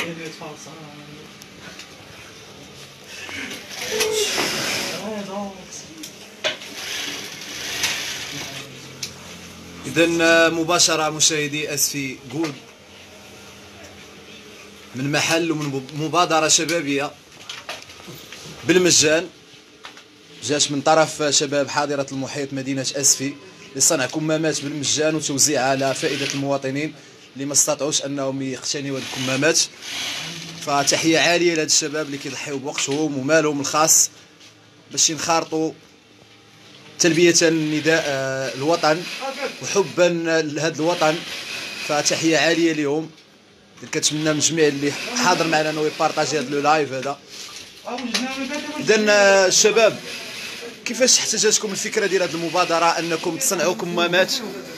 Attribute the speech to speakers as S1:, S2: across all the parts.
S1: إذن مباشرة مشاهدي أسفي جود من محل ومن مبادرة شبابية بالمجان جات من طرف شباب حاضرة المحيط مدينة أسفي لصنع كمامات بالمجان وتوزيعها على فائدة المواطنين اللي ما استطاعوش أنهم يقتنيوا هذه الكمامات. فتحية عالية لهاد الشباب اللي كيضحيو بوقتهم ومالهم الخاص باش ينخرطوا تلبية النداء الوطن وحبا لهذا الوطن. فتحية عالية لهم. كنتمنى من الجميع اللي حاضر معنا انه يبارطاجي هذا اللايف هذا. اذا الشباب كيفاش احتاجتكم الفكره ديال هذه المبادره انكم تصنعوا كمامات؟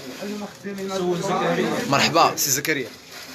S1: مرحبا سي زكريا.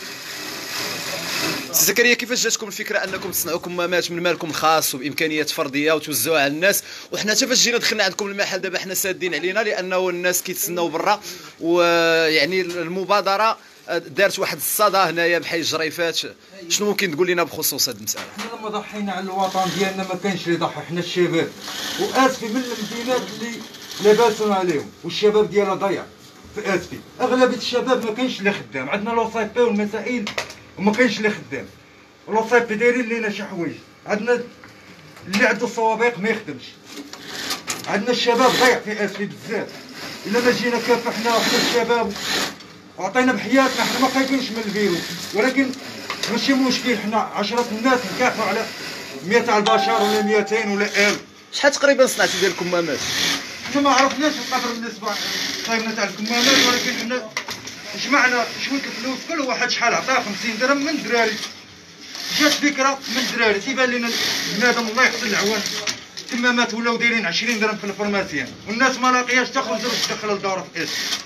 S1: سي زكريا كيفاش جاتكم الفكره انكم تصنعوا كمامات من مالكم الخاص وبامكانيات فرديه وتوزعوها على الناس؟ وحنا حتى فاش جينا دخلنا عندكم المحل دابا حنا سادين علينا لانه الناس كيتسناو برا، ويعني المبادره دارت واحد الصدى هنايا بحي الجريفات. شنو ممكن تقول لنا بخصوص هذه المساله؟
S2: حنا لما ضحينا على الوطن ديالنا ما كانش اللي ضحى، حنا الشباب واسفي من المدينات اللي لاباسون عليهم والشباب ديالها ضيع في اسفي. اغلبيه الشباب ما كانش اللي خدام، عندنا لو سي بي والمسائل وما كانش اللي خدام. لو سي بي دايرين لينا شي حوايج، عندنا اللي عنده الصوابيق ما يخدمش. عندنا الشباب ضيع في اسفي بزاف. الا ما جينا كافحنا حنا الشباب وعطينا بحياتنا، حنا ما خايفينش من الفيروس، ولكن ماشي مشكل. حنا 10 الناس نكافحوا على 100 تاع البشر ولا 200 ولا 1000.
S1: شحال تقريبا صنعتوا ديال الكمامات؟
S2: حنا ما عرفناش القدر بالنسبه صايبنا تاع الكمامات، ولكن حنا جمعنا شويه الفلوس، كل واحد شحال عطاه 50 درهم من الدراري. جات فكره من الدراري تيبان لنا بنادم الله يحسن العوان الكمامات ولاو دايرين 20 درهم في الفرماسيان، والناس ما لاقياش تاخذ زر تدخل لدارها في اسم.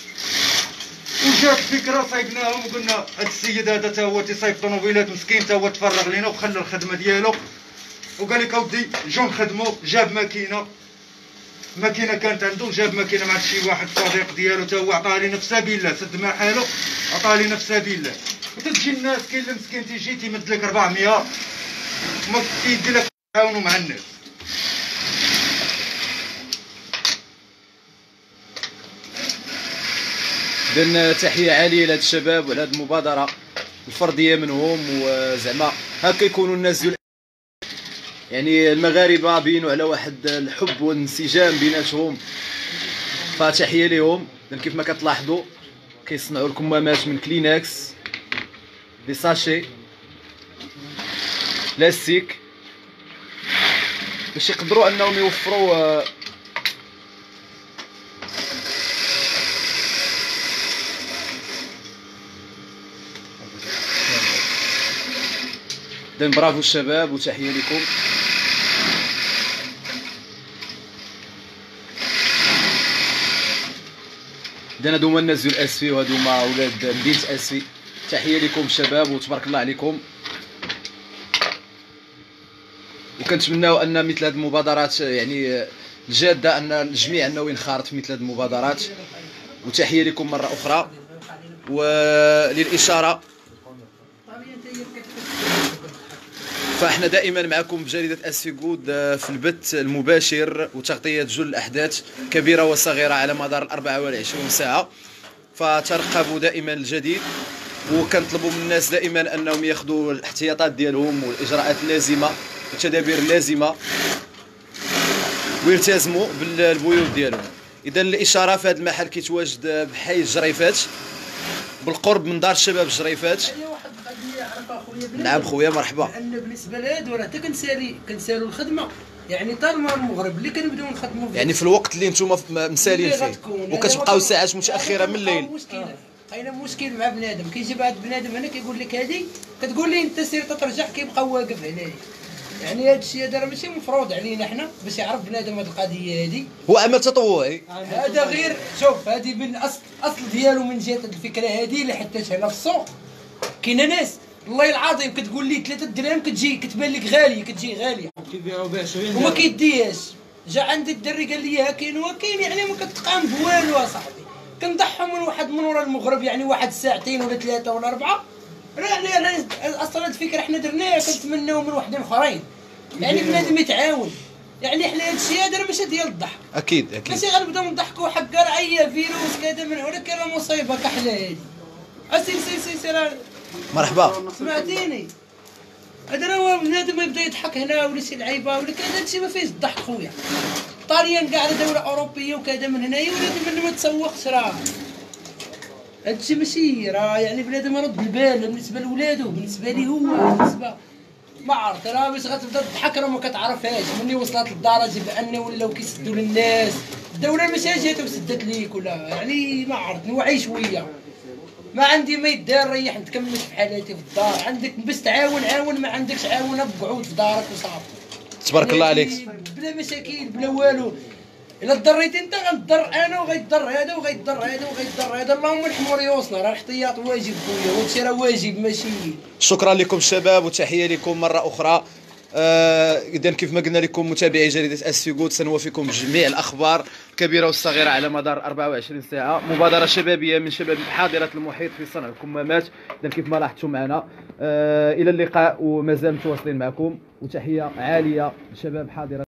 S2: وجات فكره صايبناهم وقلنا هاد السيد هذا تا هو تيصايب طوموبيلات مسكين، تا هو تفرغ لينا وخلى الخدمه ديالو وقال لك اودي جو نخدمو. جاب ماكينه كانت عنده، جاب ماكينه مع شي واحد صديق ديالو تا هو عطاها لينا في سبيل الله، سد مع حالو عطاها لينا في سبيل الله. وتجي الناس كاين اللي مسكين تيجي تيمد لك 400 ما كيدير لك تعاونوا مع الناس.
S1: إذن تحية عالية لهاد الشباب وعلى هاد المبادرة الفردية منهم، وزعما هكا يكونوا الناس ديال يعني المغاربة بينوا على واحد الحب والانسجام بيناتهم. فتحية لهم. إذن كيف ما كتلاحظوا كيصنعوا الكمامات من كلينكس دي ساشي بلاستيك باش يقدروا انهم يوفروا إذن برافو الشباب وتحية لكم. إذن هادو هما الناس ديال اسفي وهادو هما ولاد مدينة اسفي. تحية لكم الشباب وتبارك الله عليكم. وكنتمناو ان مثل هذه المبادرات يعني الجاده ان الجميع انه ينخرط في مثل هذه المبادرات. وتحيه لكم مره اخرى. وللاشاره فاحنا دائما معكم بجريده اسفي جود في البث المباشر وتغطيه جل الاحداث كبيره وصغيره على مدار 24 ساعه. فترقبوا دائما الجديد، وكنطلبوا من الناس دائما انهم ياخذوا الاحتياطات ديالهم والاجراءات اللازمه والتدابير اللازمه ويلتزموا بالبيوت ديالهم. اذا الاشاره في هذا المحل كيتواجد بحي الجريفات بالقرب من دار الشباب الجريفات. نعم خويا مرحبا.
S3: لان بالنسبه لهادو راه حتى كنسالوا الخدمه، يعني طالما المغرب اللي كنبداو نخدموا
S1: يعني في الوقت اللي نتوما مسالين فيه وكتبقاو ساعات متاخره من الليل.
S3: كاين مشكل مع بنادم كيجي بعض بنادم هنا كيقول لك هذه كتقول لي انت سير ترجع كيبقى واقف عليه. يعني هذا الشيء هذا راه ماشي مفروض علينا حنا باش يعرف بنادم هذه القضيه هذه.
S1: هو عمل تطوعي
S3: هذا غير شوف هذه من الاصل ديالو من جهه الفكره هذه اللي حطيتها هنا في السوق. كاينه ناس والله العظيم كتقول لي 3 دراهم كتجي كتبان لك غاليه كتجي غاليه
S2: كيبيعوا ب 20
S3: وما كيديهاش. جا عندي الدري قال لي ها كاين وكاين يعني ما كتقام بوالو اصاحبي. كنضحوا من واحد من ورا المغرب يعني واحد ساعتين ولا 3 ولا 4 يعني انا اصلا الفكره حنا درناها كنتمناو من وحدين اخرين، يعني بنادم يتعاون. يعني حنا هادشي هذا ماشي ديال الضحك،
S1: اكيد
S3: ماشي غنبداو نضحكوا حق راه اي فيروس كذا من هنا كاين مصيبه كحله هادي. سير سير سير
S1: مرحبا.
S3: سمعتيني؟ هذا راه بنادم يبدا يضحك هنا ولا شي لعيبه ولا كذا، هادشي ما فيهش الضحك خويا. طاليان كاع دوله اوروبيه وكذا من هنايا ولازم من ما تسوقش. راه هادشي ماشي راه يعني بنادم يرد البال بالنسبه لولادو، بالنسبه لي هو، بالنسبه ما عرفت. راه باش غتبدا تضحك راه ما كتعرفهاش ملي وصلت للدرجه بان ولاو كيسدوا للناس. الدوله ماشي جات وسدت ليك ولا يعني ما عرفت. نوعي شويه، ما عندي ما يدار ريح نتكمل في حالاتي في الدار. عندك باش تعاون عاون، ما عندكش عاون بقعود في دارك وصافي.
S1: تبارك الله عليك.
S3: بلا مشاكل بلا والو. الا ضريتي انت غنضر انا وغيضر هذا وغيضر هذا وغيضر هذا. اللهم الحمور يوصنا، راه الاحتياط واجب خويا، وهادشي راه واجب ماشي.
S1: شكرا لكم الشباب وتحيه لكم مره اخرى. اذا كيف ما قلنا لكم متابعي جريده اس في جود سنوافيكم جميع الاخبار الكبيره والصغيره على مدار 24 ساعه. مبادره شبابيه من شباب حاضره المحيط في صنع الكمامات. اذا كيف ما لاحظتوا معنا. الى اللقاء ومازال متواصلين معكم، وتحيه عاليه لشباب حاضره.